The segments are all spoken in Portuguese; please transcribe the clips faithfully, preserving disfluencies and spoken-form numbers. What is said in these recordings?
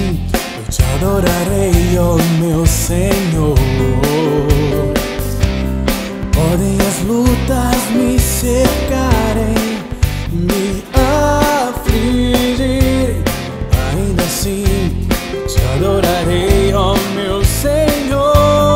assim eu te adorarei, ó meu Senhor. Podem as lutas me cercarem, me afligirem, ainda assim eu te adorarei, ó meu Senhor.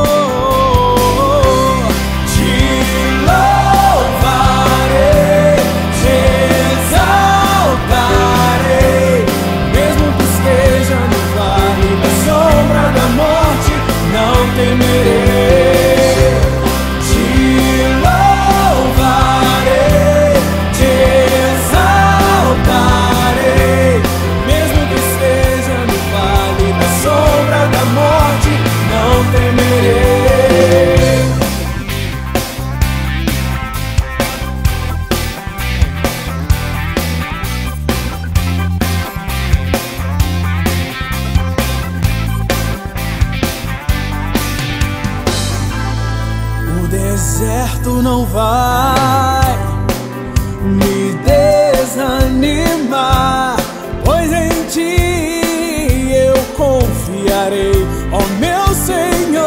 O deserto não vai me desanimar, pois em ti eu confiarei, ó meu Senhor.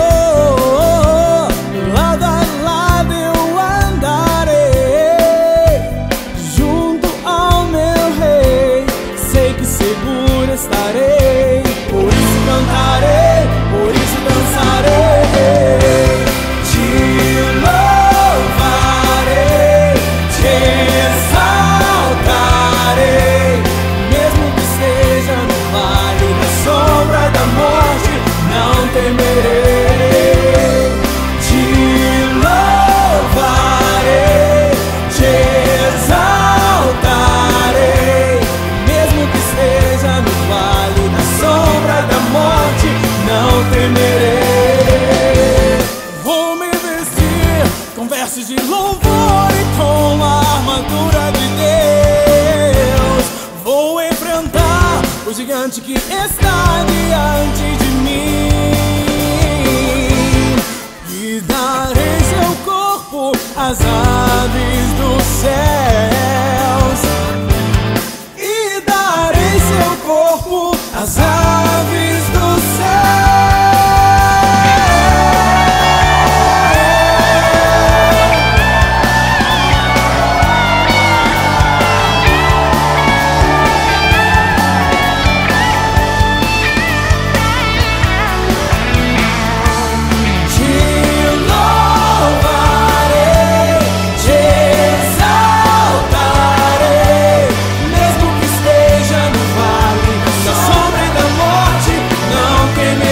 Lado a lado eu andarei, junto ao meu Rei, sei que seguro estarei, por isso cantarei, por isso dançarei. Versos de louvor e com a armadura de Deus vou enfrentar o gigante que está diante de mim, e darei seu corpo às aves dos céus, e darei seu corpo às aves dos céus. Temerei.